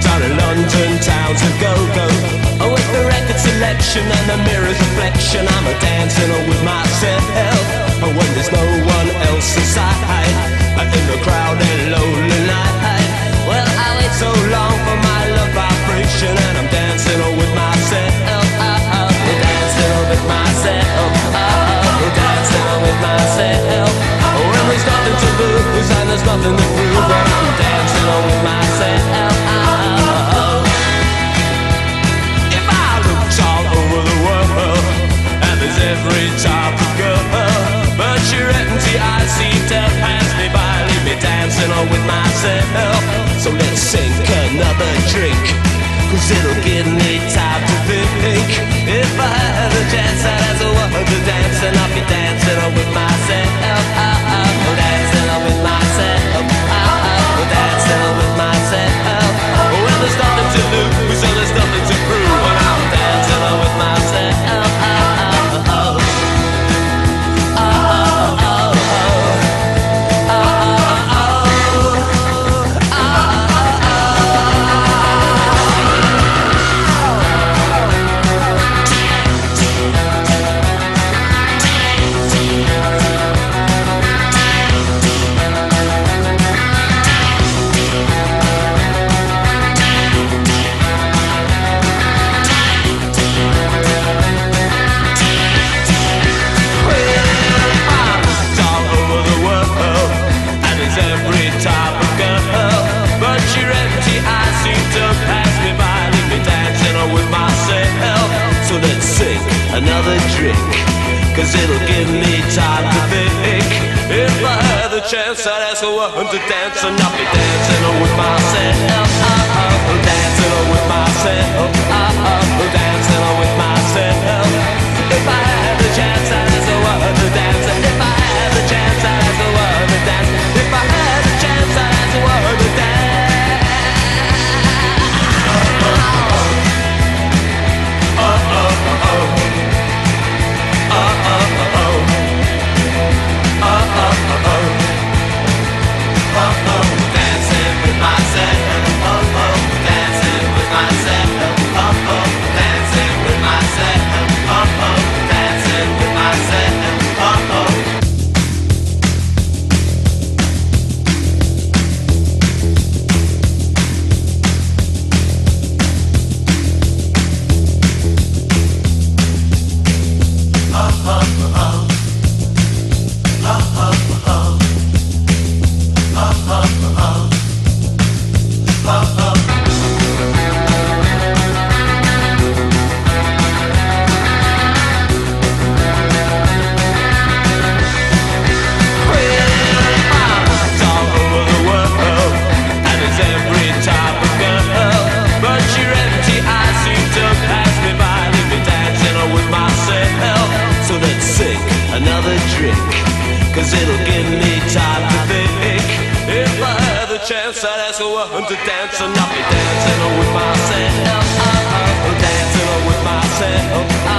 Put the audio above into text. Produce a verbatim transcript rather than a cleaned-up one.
down in London town to go-go. Oh, with the record selection and the mirror's reflection, I'm a dancing with myself. Oh, when there's no one else inside, in the crowded lonely night. Well, I wait so long for my love vibration, and I'm dancing with myself. Oh, dancing with myself. Oh, dancing with myself. Oh, when there's nothing to lose and there's nothing to prove, but I'm dancing with myself. If I looked all over the world, and there's every type of girl, but your empty eyes seem to pass me by, leave me dancing with myself. So let's sink another drink, cause it'll give me time to think. If I had a chance, I'd ask a woman to dance, and I'll be dancing with myself. Oh, dancing with myself. Oh, dancing with myself. Well, there's nothing to lose, so there's nothing to prove, when I'm dancing with myself. Another drink, cause it'll give me time to think. If I had the chance, I'd ask a woman to dance, and I'll be dancing with myself. Oh, dancing with myself. Oh, dancing with myself. If I had the chance, I'd ask a woman to dance, and if I had the chance, I'd ask a woman to dance. If I had the chance, I'd ask a woman to dance. Another drink, cause it'll give me time to think. If I had the chance, I'd ask a woman to dance, and I'll be dancing with myself. Oh, dancing with myself.